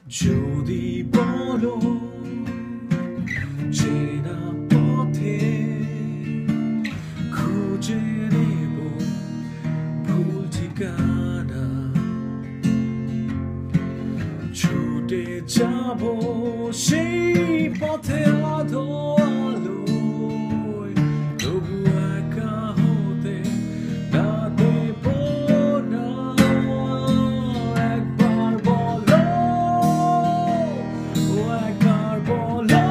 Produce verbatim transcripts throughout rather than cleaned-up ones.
যদি বলো চেনা পথে খুঁজে নেব ভুল ঠিকানা, ছুটে যাব সেই পথে আধো আলোয়, তবু একা হতে না দেব না। একবার বলো, একবার বলো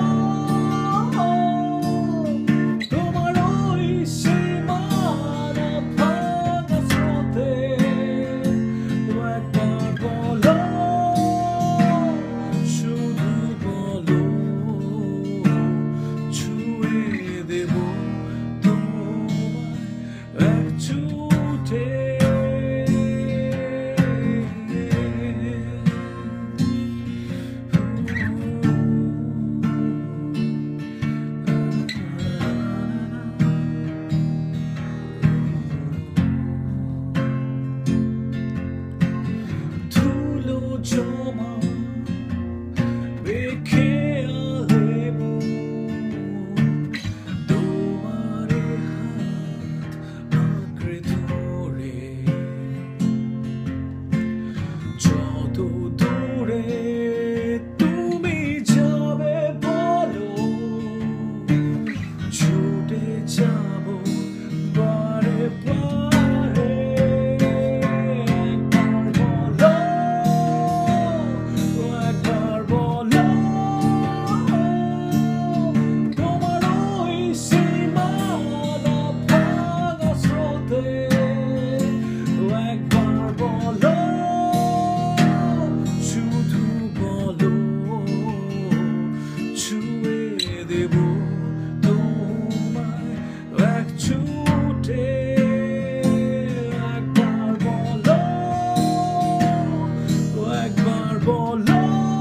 তোমার ওই সীমানা ভাঙা স্রোতে, একবার বলো শুধু বলো, ছুঁয়ে দেব তোমায় এক ছুটে। ধুলো জমা রেখে আলেব তোমার হাত আঁকড়ে ধরে, যত দূরে তুমি যাবে বলো, ছুটে যাব বারে বারে। একবার বলো, একবার বলো তোমার ওই সীমানা ভাঙা স্রোতে, একবার বলো শুধু বলো, ছুঁয়ে দেব তোমায় এক ছুটে। একবার বলো, একবার বলো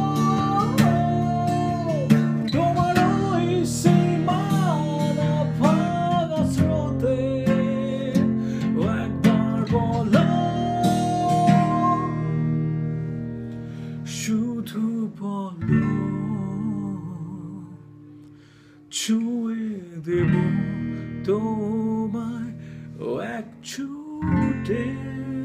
তোমার ওই সীমানা ভাঙা স্রোতে, একবার বলো শুধু বলো, ছুঁয়ে দেব তোমায় এক ছুটে।